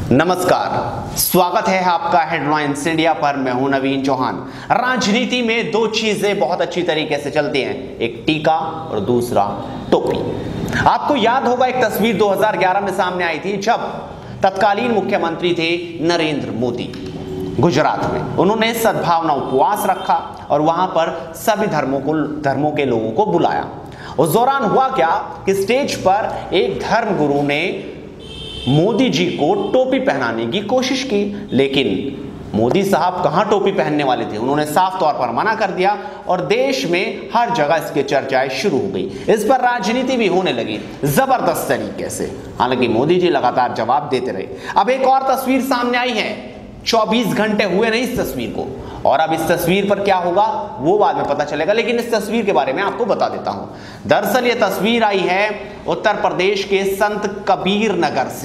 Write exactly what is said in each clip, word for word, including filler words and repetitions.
नमस्कार, स्वागत है आपका हेडलाइंस इंडिया पर। मैं हूं नवीन चौहान। राजनीति में दो चीजें बहुत अच्छी तरीके से चलती हैं, एक टीका और दूसरा टोपी। आपको याद होगा एक तस्वीर दो हज़ार ग्यारह में सामने आई थी जब तत्कालीन मुख्यमंत्री थे नरेंद्र मोदी। गुजरात में उन्होंने सद्भावना उपवास रखा और वहां पर सभी धर्मों को धर्मों के लोगों को बुलाया। उस दौरान हुआ क्या कि स्टेज पर एक धर्म गुरु ने मोदी जी को टोपी पहनाने की कोशिश की, लेकिन मोदी साहब कहां टोपी पहनने वाले थे। उन्होंने साफ तौर पर मना कर दिया और देश में हर जगह इसकी चर्चाएं शुरू हो गई। इस पर राजनीति भी होने लगी जबरदस्त तरीके से। हालांकि मोदी जी लगातार जवाब देते रहे। अब एक और तस्वीर सामने आई है, चौबीस घंटे हुए नहीं इस तस्वीर को, और अब इस तस्वीर पर क्या होगा वो बाद में पता चलेगा, लेकिन इस तस्वीर के बारे में आपको बता देता हूं। दरअसल ये तस्वीर आई है उत्तर प्रदेश के संत कबीर नगर से,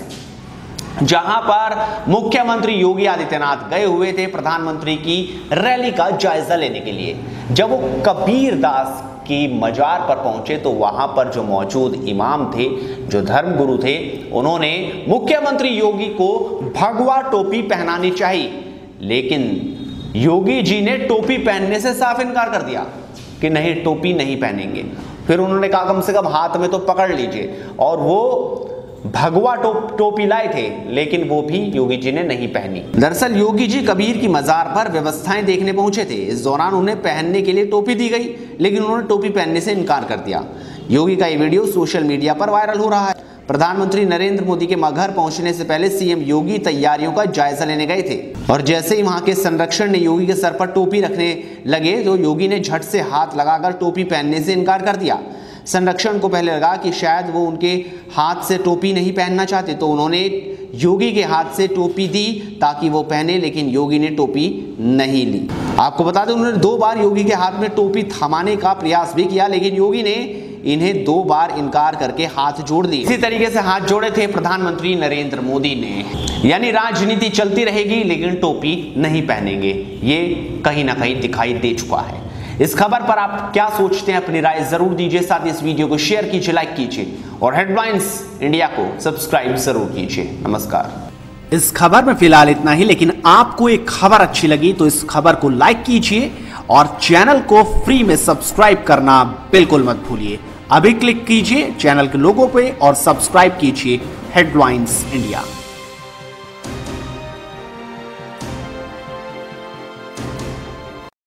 जहां पर मुख्यमंत्री योगी आदित्यनाथ गए हुए थे प्रधानमंत्री की रैली का जायजा लेने के लिए। जब वो कबीर दास की मजार पर पहुंचे तो वहां पर जो मौजूद इमाम थे, जो धर्मगुरु थे, उन्होंने मुख्यमंत्री योगी को भगवा टोपी पहनानी चाहिए, लेकिन योगी जी ने टोपी पहनने से साफ इनकार कर दिया कि नहीं, टोपी नहीं पहनेंगे। फिर उन्होंने कहा कम से कम हाथ में तो पकड़ लीजिए, और वो भगवा टो, टोपी लाए थे, लेकिन वो भी योगी जी ने नहीं पहनी। दरअसल योगी जी कबीर की मजार पर व्यवस्थाएं देखने पहुंचे थे। इस दौरान उन्हें पहनने के लिए टोपी दी गई, लेकिन उन्होंने टोपी पहनने से इनकार कर दिया। योगी का ये वीडियो सोशल मीडिया पर वायरल हो रहा है। प्रधानमंत्री नरेंद्र मोदी के मगहर पहुंचने से पहले सीएम योगी तैयारियों का जायजा लेने गए थे, और जैसे ही वहां के संरक्षण ने योगी के सर पर टोपी रखने लगे तो योगी ने झट से हाथ लगाकर टोपी पहनने से इनकार कर दिया। संरक्षण को पहले लगा कि शायद वो उनके हाथ से टोपी नहीं पहनना चाहते, तो उन्होंने योगी के हाथ से टोपी दी ताकि वो पहने, लेकिन योगी ने टोपी नहीं ली। आपको बता दें उन्होंने दो बार योगी के हाथ में टोपी थमाने का प्रयास भी किया, लेकिन योगी ने इन्हें दो बार इनकार करके हाथ जोड़ दिए। इसी तरीके से हाथ जोड़े थे प्रधानमंत्री नरेंद्र मोदी ने। यानी राजनीति चलती रहेगी लेकिन टोपी नहीं पहनेंगे, ये कहीं ना कहीं दिखाई दे चुका है। इस खबर पर आप क्या सोचते हैं, अपनी राय जरूर दीजिए। साथ ही इस वीडियो को शेयर कीजिए, लाइक कीजिए और हेडलाइंस इंडिया को सब्सक्राइब जरूर कीजिए। नमस्कार। इस खबर में फिलहाल इतना ही, लेकिन आपको एक खबर अच्छी लगी तो इस खबर को लाइक कीजिए और चैनल को फ्री में सब्सक्राइब करना बिल्कुल मत भूलिए। अभी क्लिक कीजिए चैनल के लोगो पे और सब्सक्राइब कीजिए हेडलाइंस इंडिया।